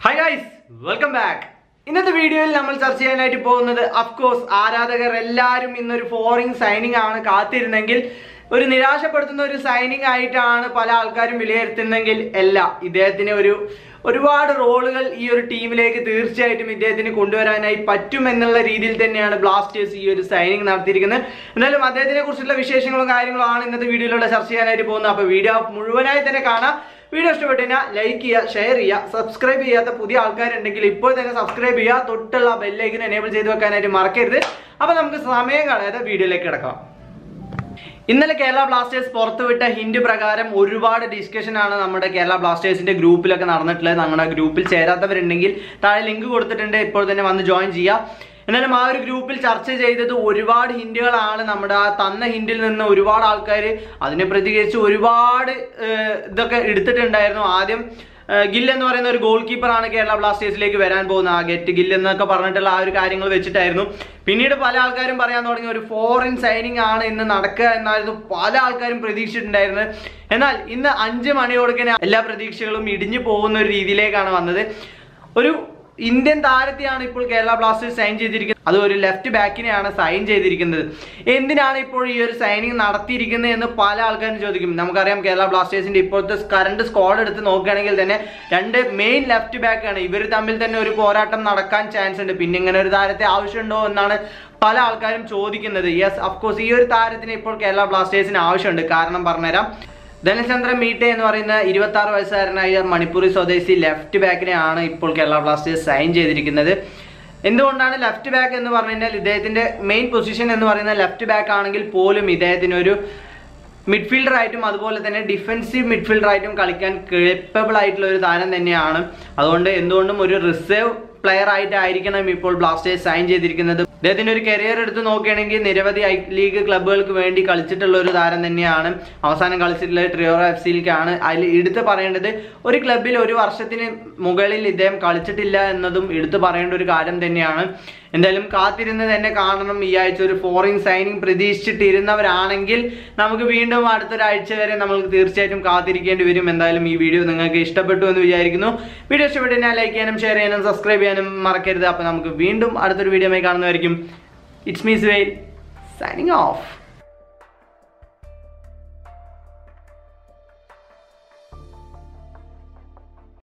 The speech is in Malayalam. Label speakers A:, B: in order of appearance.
A: Hi guys, welcome back. ഇന്നത്തെ വീഡിയോയിൽ നമ്മൾ ചർച്ച ചെയ്യാനായിട്ട് പോകുന്നത് ഓഫ്കോഴ്സ് ആരാധകർ എല്ലാവരും ഇന്നൊരു ഫോറിൻ സൈനിങ് ആണ് കാത്തിരുന്നെങ്കിൽ ഒരു നിരാശപ്പെടുത്തുന്ന ഒരു സൈനിങ് ആയിട്ടാണ് പല ആൾക്കാരും വിലയിരുത്തുന്നെങ്കിൽ അല്ല, ഇദ്ദേഹത്തിന് ഒരുപാട് റോളുകൾ ഈ ഒരു ടീമിലേക്ക് തീർച്ചയായിട്ടും ഇദ്ദേഹത്തിന് കൊണ്ടുവരാനായി പറ്റുമെന്നുള്ള രീതിയിൽ തന്നെയാണ് ബ്ലാസ്റ്റേഴ്സ് ഈ ഒരു സൈനിങ് നടത്തിയിരിക്കുന്നത്. എന്തായാലും അദ്ദേഹത്തിനെ കുറിച്ചുള്ള വിശേഷങ്ങളും കാര്യങ്ങളും ആണ് ഇന്നത്തെ വീഡിയോയിലൂടെ ചർച്ച ചെയ്യാനായിട്ട് പോകുന്നത്. അപ്പോൾ വീഡിയോ മുഴുവനായി തന്നെ കാണാം. വീഡിയോ ഇഷ്ടപ്പെട്ടു ലൈക്ക് ചെയ്യുക, ഷെയർ ചെയ്യുക. സബ്സ്ക്രൈബ് ചെയ്യാത്ത പുതിയ ആൾക്കാരുണ്ടെങ്കിൽ ഇപ്പോൾ തന്നെ സബ്സ്ക്രൈബ് ചെയ്യുക, തൊട്ടുള്ള ബെല്ലൈക്കൻ എനേബിൾ ചെയ്ത് വെക്കാനായിട്ട് മറക്കരുത്. അപ്പോൾ നമുക്ക് സമയം കളയാതെ വീഡിയോയിലേക്ക് കിടക്കാം. ഇന്നലെ കേരള ബ്ലാസ്റ്റേഴ്സ് പുറത്തുവിട്ട ഹിന്റ് പ്രകാരം ഒരുപാട് ഡിസ്കഷൻ ആണ് നമ്മുടെ കേരള ബ്ലാസ്റ്റേഴ്സിന്റെ ഗ്രൂപ്പിലൊക്കെ നടന്നിട്ടുള്ളത്. നമ്മുടെ ഗ്രൂപ്പിൽ ചേരാത്തവരുണ്ടെങ്കിൽ താഴെ ലിങ്ക് കൊടുത്തിട്ടുണ്ട്, ഇപ്പോൾ തന്നെ വന്ന് ജോയിൻ ചെയ്യുക. എന്നാലും ആ ഒരു ഗ്രൂപ്പിൽ ചർച്ച ചെയ്തത് ഒരുപാട് ഹിന്റുകളാണ്. നമ്മുടെ ആ തന്ന ഹിന്റിൽ നിന്ന് ഒരുപാട് ആൾക്കാർ അതിനെ പ്രതികരിച്ച് ഒരുപാട് ഇതൊക്കെ എടുത്തിട്ടുണ്ടായിരുന്നു. ആദ്യം ഗിൽ എന്ന് പറയുന്ന ഒരു ഗോൾ കീപ്പറാണ് കേരള ബ്ലാസ്റ്റേഴ്സിലേക്ക് വരാൻ പോകുന്നത്, ആ ഗെറ്റ് ഗിൽ എന്നൊക്കെ പറഞ്ഞിട്ടുള്ള ആ ഒരു കാര്യങ്ങൾ വെച്ചിട്ടായിരുന്നു. പിന്നീട് പല ആൾക്കാരും പറയാൻ തുടങ്ങി ഒരു ഫോറിൻ സൈനിങ് ആണ് ഇന്ന് നടക്കുക എന്നായിരുന്നു പല ആൾക്കാരും പ്രതീക്ഷിച്ചിട്ടുണ്ടായിരുന്നത്. എന്നാൽ ഇന്ന് 5 മണിയോടെ എല്ലാ പ്രതീക്ഷകളും ഇടിഞ്ഞു പോകുന്ന ഒരു രീതിയിലേക്കാണ് വന്നത്. ഒരു ഇന്ത്യൻ താരത്തെയാണ് ഇപ്പോൾ കേരള ബ്ലാസ്റ്റേഴ്സ് സൈൻ ചെയ്തിരിക്കുന്നത്. അത് ഒരു ലെഫ്റ്റ് ബാക്കിനെയാണ് സൈൻ ചെയ്തിരിക്കുന്നത്. എന്തിനാണ് ഇപ്പോൾ ഈ ഒരു സൈനിങ് നടത്തിയിരിക്കുന്നത് എന്ന് പല ആൾക്കാരും ചോദിക്കും. നമുക്കറിയാം കേരള ബ്ലാസ്റ്റേഴ്സിന്റെ ഇപ്പോഴത്തെ കറണ്ട് സ്ക്വാഡ് എടുത്ത് നോക്കുകയാണെങ്കിൽ തന്നെ 2 മെയിൻ ലെഫ്റ്റ് ബാക്കാണ്. ഇവർ തമ്മിൽ തന്നെ ഒരു പോരാട്ടം നടക്കാൻ ചാൻസ് ഉണ്ട്. പിന്നെ ഇങ്ങനെ ഒരു താരത്തെ ആവശ്യമുണ്ടോ എന്നാണ് പല ആൾക്കാരും ചോദിക്കുന്നത്. യെസ്, അഫ്കോഴ്സ് ഈ ഒരു താരത്തിന് ഇപ്പോൾ കേരള ബ്ലാസ്റ്റേഴ്സിന് ആവശ്യമുണ്ട്. കാരണം പറഞ്ഞുതരാം. ധനചന്ദ്ര മീട്ടെ എന്ന് പറയുന്ന 26 വയസ്സുകാരനായ മണിപ്പൂരി സ്വദേശി ലെഫ്റ്റ് ബാക്കിനെയാണ് ഇപ്പോൾ കേരള ബ്ലാസ്റ്റേഴ്സ് സൈൻ ചെയ്തിരിക്കുന്നത്. എന്തുകൊണ്ടാണ് ലെഫ്റ്റ് ബാക്ക് എന്ന് പറഞ്ഞു കഴിഞ്ഞാൽ ഇദ്ദേഹത്തിന്റെ മെയിൻ പൊസിഷൻ എന്ന് പറയുന്ന ലെഫ്റ്റ് ബാക്ക് ആണെങ്കിൽ പോലും ഇദ്ദേഹത്തിന് ഒരു മിഡ്ഫീൽഡർ ആയിട്ടും അതുപോലെ തന്നെ ഡിഫൻസീവ് മിഡ്ഫീൽഡർ ആയിട്ടും കളിക്കാൻ കേപ്പബിൾ ആയിട്ടുള്ള ഒരു താരം തന്നെയാണ്. അതുകൊണ്ട് എന്തുകൊണ്ടും ഒരു റിസർവ് പ്ലെയർ ആയിട്ടായിരിക്കണം ഇപ്പോൾ ബ്ലാസ്റ്റേഴ്സ് സൈൻ ചെയ്തിരിക്കുന്നത്. അദ്ദേഹത്തിന്റെ ഒരു കരിയർ എടുത്ത് നോക്കുകയാണെങ്കിൽ നിരവധി ലീഗ് ക്ലബ്ബുകൾക്ക് വേണ്ടി കളിച്ചിട്ടുള്ള ഒരു താരം തന്നെയാണ്. അവസാനം കളിച്ചിട്ടുള്ളത് ട്രിയോറ FC-യിലേക്കാണ്. അതിൽ എടുത്ത് പറയേണ്ടത് ഒരു ക്ലബിൽ ഒരു വർഷത്തിന് മുകളിൽ ഇദ്ദേഹം കളിച്ചിട്ടില്ല എന്നതും എടുത്തു പറയേണ്ട ഒരു കാര്യം തന്നെയാണ്. എന്തായാലും കാത്തിരുന്ന് തന്നെ കാണണം. ഈ ആഴ്ച ഒരു ഫോറിൻ സൈനിങ് പ്രതീക്ഷിച്ചിട്ടിരുന്നവരാണെങ്കിൽ നമുക്ക് വീണ്ടും അടുത്തൊരാഴ്ച വരെ നമുക്ക് തീർച്ചയായിട്ടും കാത്തിരിക്കേണ്ടി വരും. എന്തായാലും ഈ വീഡിയോ നിങ്ങൾക്ക് ഇഷ്ടപ്പെട്ടു എന്ന് വിചാരിക്കുന്നു. വീഡിയോ ഇഷ്ടപ്പെട്ടു കഴിഞ്ഞാൽ ലൈക്ക് ചെയ്യാനും ഷെയർ ചെയ്യാനും സബ്സ്ക്രൈബ് ചെയ്യാനും മറക്കരുത്. അപ്പോൾ നമുക്ക് വീണ്ടും അടുത്തൊരു വീഡിയോയുമായി കാണുന്നതായിരിക്കും. It's me Suhail signing of.